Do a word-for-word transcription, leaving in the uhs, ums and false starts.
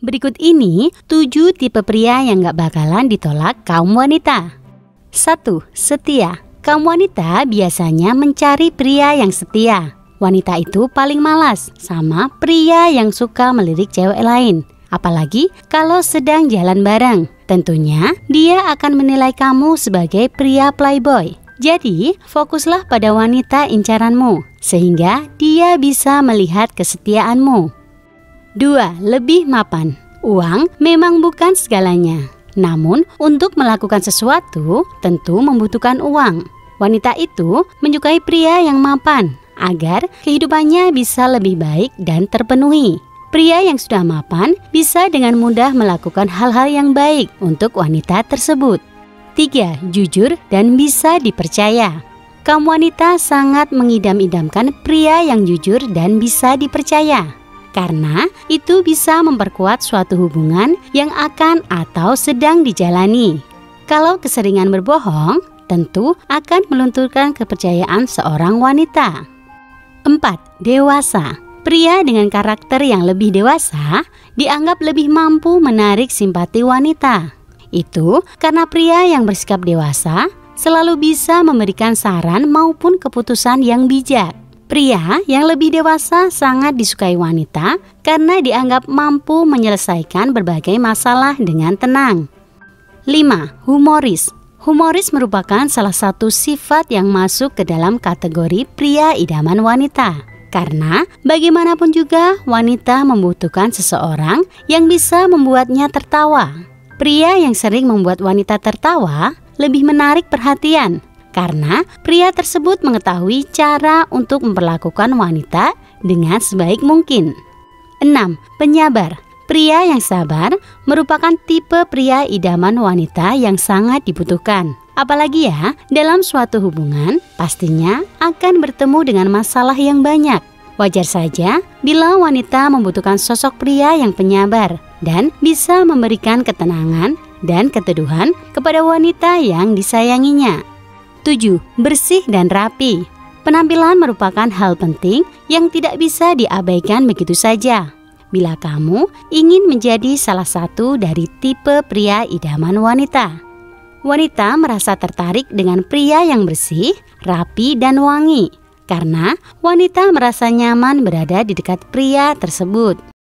Berikut ini tujuh tipe pria yang gak bakalan ditolak kaum wanita. Satu. Setia. Kaum wanita biasanya mencari pria yang setia. Wanita itu paling malas sama pria yang suka melirik cewek lain. Apalagi kalau sedang jalan bareng. Tentunya dia akan menilai kamu sebagai pria playboy. Jadi fokuslah pada wanita incaranmu sehingga dia bisa melihat kesetiaanmu. Dua. Lebih mapan. Uang memang bukan segalanya. Namun untuk melakukan sesuatu tentu membutuhkan uang. Wanita itu menyukai pria yang mapan agar kehidupannya bisa lebih baik dan terpenuhi. Pria yang sudah mapan bisa dengan mudah melakukan hal-hal yang baik untuk wanita tersebut. Tiga. Jujur dan bisa dipercaya. Kaum wanita sangat mengidam-idamkan pria yang jujur dan bisa dipercaya. Karena itu bisa memperkuat suatu hubungan yang akan atau sedang dijalani. Kalau keseringan berbohong, tentu akan melunturkan kepercayaan seorang wanita. Empat. Dewasa. Pria dengan karakter yang lebih dewasa dianggap lebih mampu menarik simpati wanita. Itu karena pria yang bersikap dewasa selalu bisa memberikan saran maupun keputusan yang bijak. Pria yang lebih dewasa sangat disukai wanita karena dianggap mampu menyelesaikan berbagai masalah dengan tenang. Lima. Humoris. Humoris merupakan salah satu sifat yang masuk ke dalam kategori pria idaman wanita. Karena bagaimanapun juga wanita membutuhkan seseorang yang bisa membuatnya tertawa. Pria yang sering membuat wanita tertawa lebih menarik perhatian. Karena pria tersebut mengetahui cara untuk memperlakukan wanita dengan sebaik mungkin. Enam. Penyabar. Pria yang sabar merupakan tipe pria idaman wanita yang sangat dibutuhkan. Apalagi ya, dalam suatu hubungan pastinya akan bertemu dengan masalah yang banyak. Wajar saja bila wanita membutuhkan sosok pria yang penyabar dan bisa memberikan ketenangan dan keteduhan kepada wanita yang disayanginya. Tujuh. Bersih dan rapi. Penampilan merupakan hal penting yang tidak bisa diabaikan begitu saja. Bila kamu ingin menjadi salah satu dari tipe pria idaman wanita. Wanita merasa tertarik dengan pria yang bersih, rapi, dan wangi. Karena wanita merasa nyaman berada di dekat pria tersebut.